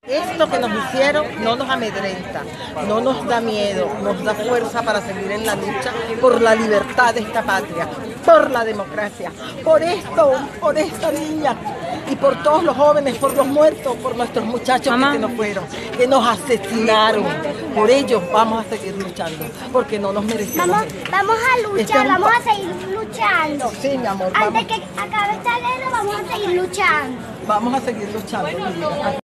Esto que nos hicieron no nos amedrenta, no nos da miedo, nos da fuerza para seguir en la lucha por la libertad de esta patria, por la democracia, por esto, por esta niña y por todos los jóvenes, por los muertos, por nuestros muchachos que se nos fueron, que nos asesinaron. Por ellos vamos a seguir luchando, porque no nos merecemos. Vamos a luchar, vamos a seguir luchando. Sí, mi amor. Antes que acabe esta guerra, vamos a seguir luchando. Vamos a seguir luchando.